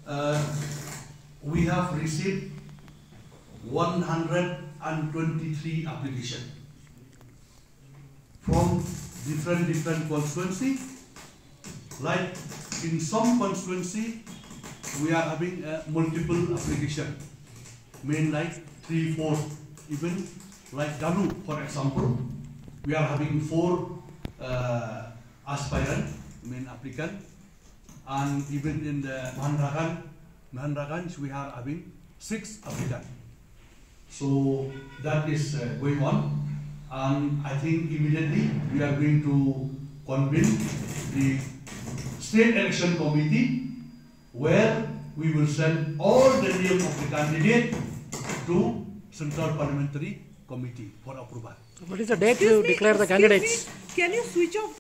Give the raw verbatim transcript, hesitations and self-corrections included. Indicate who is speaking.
Speaker 1: uh, we have received one hundred twenty-three applications from different different constituency. Like in some constituency, we are having uh, multiple application, mean like three, four, even like Danu, for example, we are having four uh, aspirant, main applicant, and even in the Mahandragan, Mahandragan, we are having six applicants. So that is uh, going on, and I think immediately we are going to convene the State Election Committee, where we will send all the name of the candidate to Central Parliamentary Committee for approval.
Speaker 2: What is the date you declare the candidates?
Speaker 3: Me, can you switch off